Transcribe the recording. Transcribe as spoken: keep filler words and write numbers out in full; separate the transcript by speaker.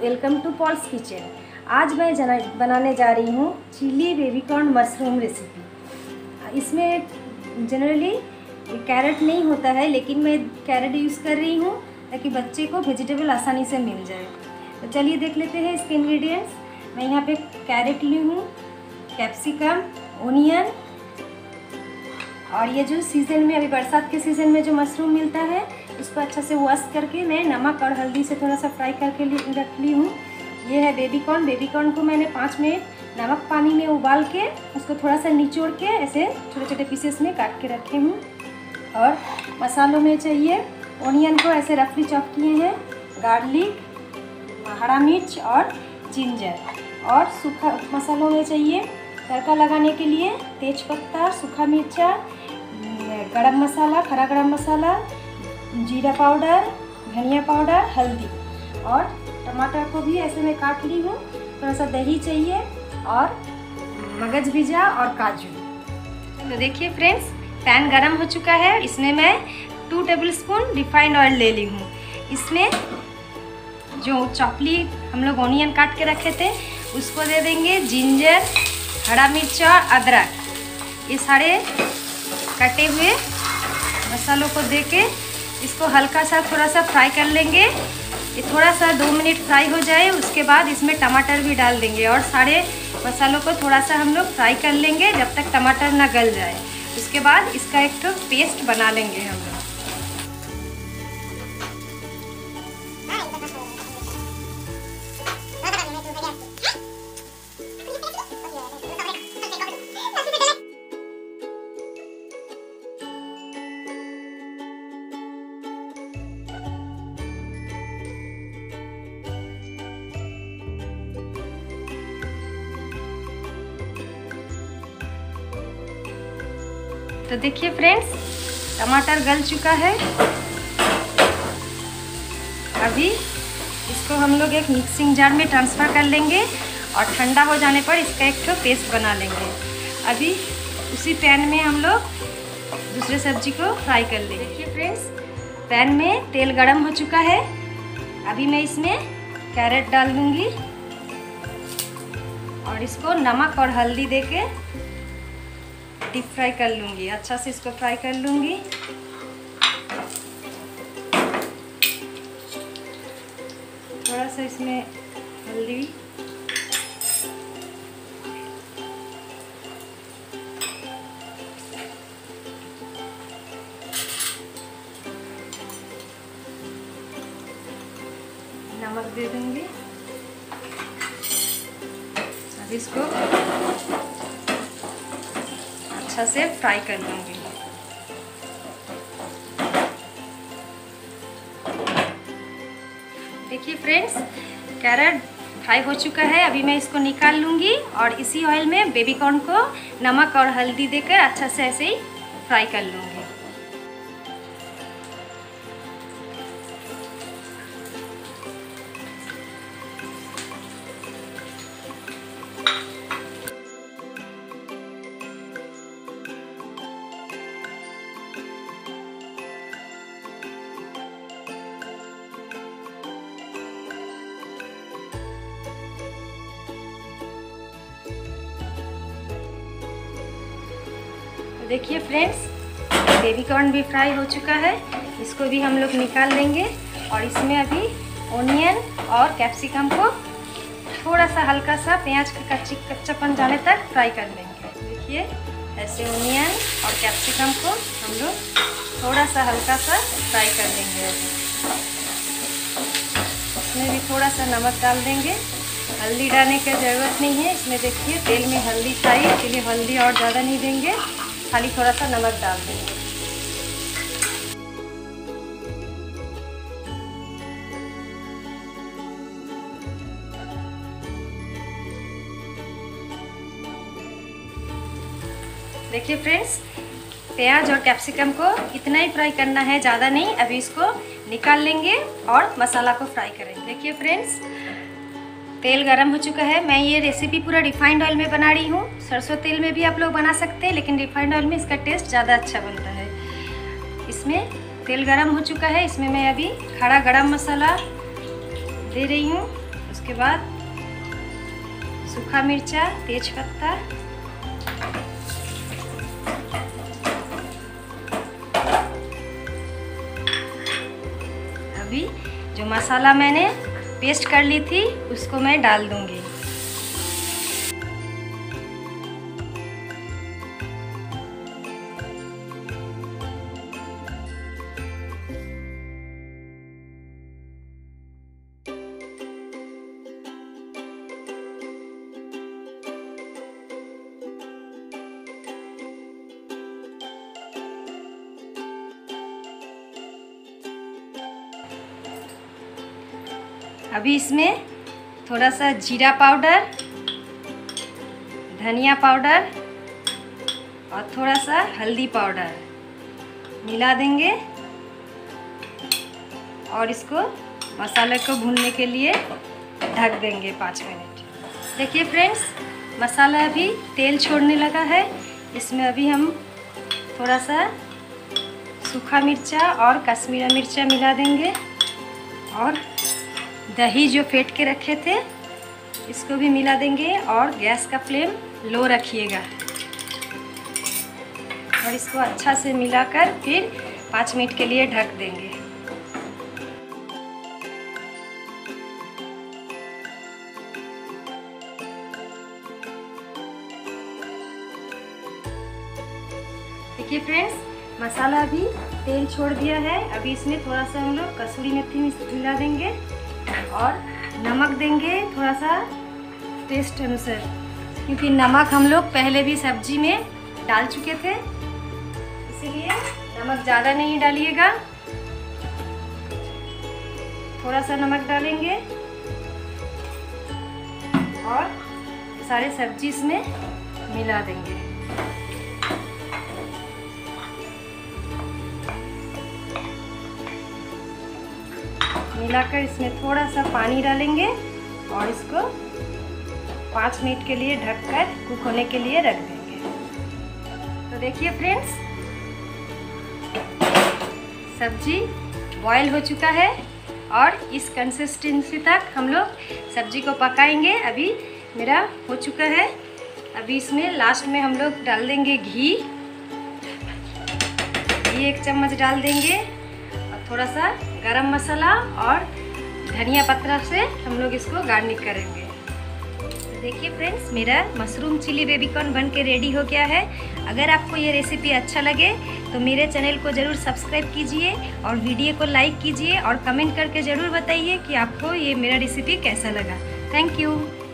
Speaker 1: Welcome to Paul's kitchen. आज मैं जना बनाने जा रही हूँ चिली बेबीकॉर्न मशरूम रेसिपी। इसमें जनरली कैरेट नहीं होता है, लेकिन मैं कैरेट यूज़ कर रही हूँ ताकि बच्चे को वेजिटेबल आसानी से मिल जाए। तो चलिए देख लेते हैं इसके इंग्रेडिएंट्स। मैं यहाँ पे कैरेट ली हूँ, कैप्सिकम, ओनियन, और ये जो सीज़न में अभी बरसात के सीज़न में जो मशरूम मिलता है उसको अच्छा से वॉश करके मैं नमक और हल्दी से थोड़ा सा फ्राई करके रख ली हूँ। ये है बेबीकॉर्न। बेबीकॉर्न को मैंने पाँच मिनट नमक पानी में उबाल के उसको थोड़ा सा निचोड़ के ऐसे छोटे छोटे पीसेस में काट के रखे हूँ। और मसालों में चाहिए ओनियन को ऐसे रफली चॉप किए हैं, गार्लिक, हरा मिर्च और जिंजर। और सूखा मसालों में चाहिए तड़का लगाने के लिए तेज पत्ता, सूखा मिर्चा, गरम मसाला, खड़ा गरम मसाला, जीरा पाउडर, धनिया पाउडर, हल्दी। और टमाटर को भी ऐसे में काट ली हूँ। थोड़ा सा दही चाहिए और मगज बीजा और काजू। तो देखिए फ्रेंड्स, पैन गरम हो चुका है। इसमें मैं टू टेबलस्पून रिफाइंड ऑयल ले ली हूँ। इसमें जो चॉपली हम लोग ओनियन काट के रखे थे उसको दे देंगे, जिंजर, हरा मिर्च और अदरक, ये सारे कटे हुए मसालों को देके इसको हल्का सा थोड़ा सा फ्राई कर लेंगे। ये थोड़ा सा दो मिनट फ्राई हो जाए, उसके बाद इसमें टमाटर भी डाल देंगे और सारे मसालों को थोड़ा सा हम लोग फ्राई कर लेंगे जब तक टमाटर ना गल जाए। उसके बाद इसका एक तो पेस्ट बना लेंगे हम लोग। तो देखिए फ्रेंड्स, टमाटर गल चुका है। अभी इसको हम लोग एक मिक्सिंग जार में ट्रांसफ़र कर लेंगे और ठंडा हो जाने पर इसका एक ठो पेस्ट बना लेंगे। अभी उसी पैन में हम लोग दूसरे सब्जी को फ्राई कर लेंगे। देखिए फ्रेंड्स, पैन में तेल गरम हो चुका है। अभी मैं इसमें कैरेट डाल दूँगी और इसको नमक और हल्दी देके डीप फ्राई कर लूँगी। अच्छा से इसको फ्राई कर लूँगी। थोड़ा सा इसमें हल्दी, नमक दे दूँगी। अब इसको अच्छा से फ्राई कर लूँगी। देखिए फ्रेंड्स, कैरेट फ्राई हो चुका है। अभी मैं इसको निकाल लूँगी और इसी ऑयल में बेबीकॉर्न को नमक और हल्दी देकर अच्छा से ऐसे ही फ्राई कर लूँगी। देखिए फ्रेंड्स, बेबीकॉर्न भी फ्राई हो चुका है। इसको भी हम लोग निकाल लेंगे और इसमें अभी ओनियन और कैप्सिकम को थोड़ा सा हल्का सा प्याज का कच्ची कच्चापन जाने तक फ्राई कर लेंगे। देखिए ऐसे ओनियन और कैप्सिकम को हम लोग थोड़ा सा हल्का सा फ्राई कर लेंगे। इसमें भी थोड़ा सा नमक डाल देंगे। हल्दी डालने की ज़रूरत नहीं है। इसमें देखिए तेल में हल्दी फ्राई, इसलिए हल्दी और ज़्यादा नहीं देंगे, खाली थोड़ा सा नमक डाल देंगे। देखिए फ्रेंड्स, प्याज और कैप्सिकम को इतना ही फ्राई करना है, ज़्यादा नहीं। अभी इसको निकाल लेंगे और मसाला को फ्राई करेंगे। देखिए फ्रेंड्स, तेल गरम हो चुका है। मैं ये रेसिपी पूरा रिफाइंड ऑयल में बना रही हूँ। सरसों तेल में भी आप लोग बना सकते हैं, लेकिन रिफाइंड ऑयल में इसका टेस्ट ज़्यादा अच्छा बनता है। इसमें तेल गरम हो चुका है। इसमें मैं अभी खड़ा गरम मसाला दे रही हूँ। उसके बाद सूखा मिर्चा, तेज पत्ता, अभी जो मसाला मैंने पेस्ट कर ली थी उसको मैं डाल दूंगी। अभी इसमें थोड़ा सा जीरा पाउडर, धनिया पाउडर और थोड़ा सा हल्दी पाउडर मिला देंगे और इसको मसाले को भूनने के लिए ढक देंगे पाँच मिनट। देखिए फ्रेंड्स, मसाला अभी तेल छोड़ने लगा है। इसमें अभी हम थोड़ा सा सूखा मिर्चा और कश्मीरी मिर्चा मिला देंगे और दही जो फेंट के रखे थे इसको भी मिला देंगे और गैस का फ्लेम लो रखिएगा और इसको अच्छा से मिलाकर फिर पाँच मिनट के लिए ढक देंगे। देखिए फ्रेंड्स, मसाला अभी तेल छोड़ दिया है। अभी इसमें थोड़ा सा हम लोग कसूरी मेथी मिला देंगे और नमक देंगे थोड़ा सा टेस्ट अनुसार, क्योंकि नमक हम लोग पहले भी सब्जी में डाल चुके थे, इसीलिए नमक ज़्यादा नहीं डालिएगा, थोड़ा सा नमक डालेंगे और सारे सब्जी इसमें मिला देंगे। मिलाकर इसमें थोड़ा सा पानी डालेंगे और इसको पाँच मिनट के लिए ढककर कुक होने के लिए रख देंगे। तो देखिए फ्रेंड्स, सब्जी बॉयल हो चुका है और इस कंसिस्टेंसी तक हम लोग सब्जी को पकाएंगे। अभी मेरा हो चुका है। अभी इसमें लास्ट में हम लोग डाल देंगे घी घी एक चम्मच डाल देंगे और थोड़ा सा गरम मसाला और धनिया पत्ता से हम लोग इसको गार्निश करेंगे। तो देखिए फ्रेंड्स, मेरा मशरूम चिली बेबीकॉर्न बन के रेडी हो गया है। अगर आपको ये रेसिपी अच्छा लगे तो मेरे चैनल को ज़रूर सब्सक्राइब कीजिए और वीडियो को लाइक कीजिए और कमेंट करके ज़रूर बताइए कि आपको ये मेरा रेसिपी कैसा लगा। Thank you.